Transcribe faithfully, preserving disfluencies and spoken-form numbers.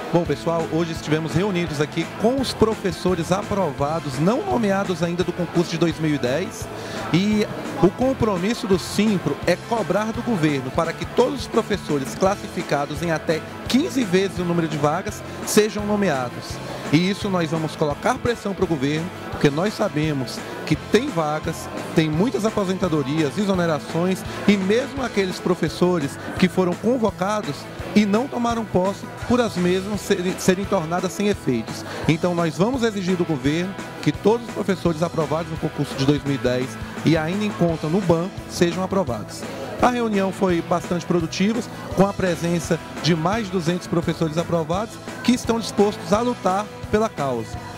Bom, pessoal, hoje estivemos reunidos aqui com os professores aprovados, não nomeados ainda do concurso de dois mil e dez, e o compromisso do Simpro é cobrar do governo para que todos os professores classificados em até quinze vezes o número de vagas sejam nomeados. E isso nós vamos colocar pressão para o governo, porque nós sabemos que tem vagas, tem muitas aposentadorias, exonerações, e mesmo aqueles professores que foram convocados e não tomaram posse por as mesmas serem, serem tornadas sem efeitos. Então nós vamos exigir do governo que todos os professores aprovados no concurso de dois mil e dez e ainda em conta no banco sejam aprovados. A reunião foi bastante produtiva, com a presença de mais de duzentos professores aprovados que estão dispostos a lutar pela causa.